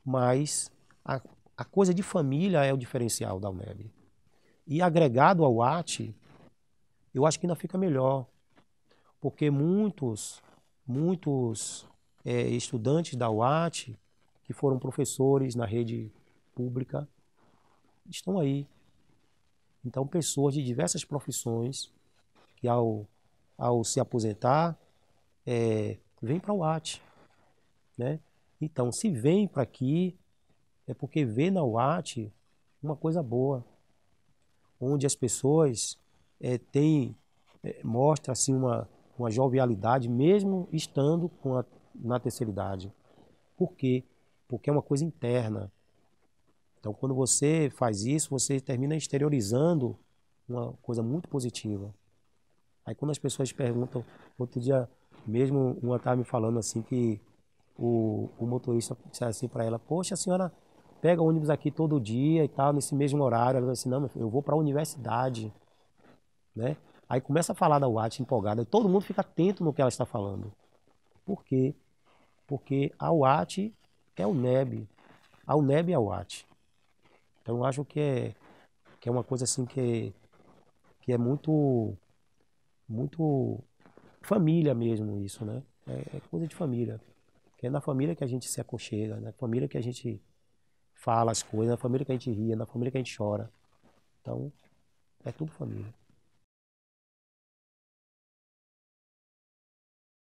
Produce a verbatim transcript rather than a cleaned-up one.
mas a, a coisa de família é o diferencial da U N E B. E agregado ao U A T, eu acho que ainda fica melhor, porque muitos, muitos é, estudantes da U A T, que foram professores na rede pública, estão aí. Então, pessoas de diversas profissões, que ao, ao se aposentar, é, vêm para a U A T, né? Então, se vem para aqui, é porque vê na U A T uma coisa boa, onde as pessoas é, têm, é, mostra assim, uma, uma jovialidade, mesmo estando com a, na terceira idade. Por quê? Porque é uma coisa interna. Então, quando você faz isso, você termina exteriorizando uma coisa muito positiva. Aí, quando as pessoas perguntam, outro dia mesmo, uma estava me falando assim que o, o motorista disse assim para ela: poxa, a senhora pega ônibus aqui todo dia e tal, nesse mesmo horário. Ela disse assim: não, meu filho, eu vou para a universidade, né? Aí começa a falar da U A T empolgada, e todo mundo fica atento no que ela está falando. Por quê? Porque a U A T é o N E B, a U N E B é a U A T. Então eu acho que é, que é uma coisa assim que, que é muito, muito família mesmo isso, né? É, é coisa de família. Que é na família que a gente se aconchega, na família que a gente fala as coisas, na família que a gente ri, na família que a gente chora. Então, é tudo família.